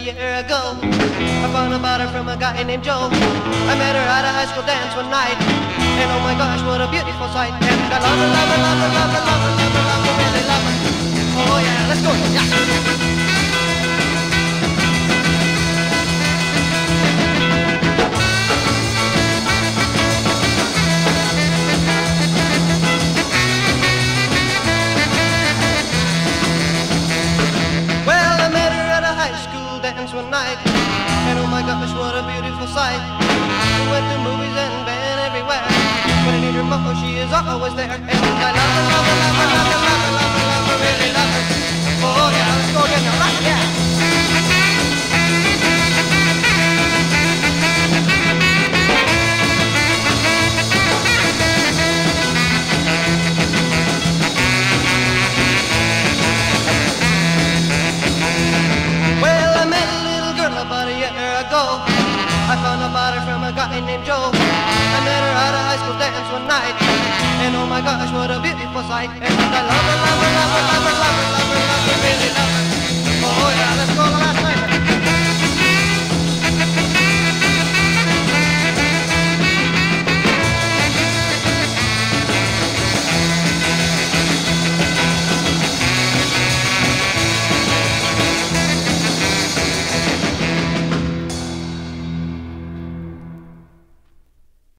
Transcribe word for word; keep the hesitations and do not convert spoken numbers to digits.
year ago. I found about her from a guy named Joe. I met her at a high school dance one night, and oh my gosh, what a beautiful sight. And I love her, love her, love her, love her, love her, love her, love her, really love her. Oh yeah, let's go, yeah. One night, and oh my gosh, what a beautiful sight. We went to movies and been everywhere. When I need her most, she is always there. And I love her, love her, love her, love her, love her, love her, love her, really love her. Oh yeah, let's go again now, right, yeah. I found about her from a guy named Joe. I met her at a high school dance one night, and oh my gosh, what a beautiful sight. And I love her, love her, love her, love her, love her, love her, love her, really.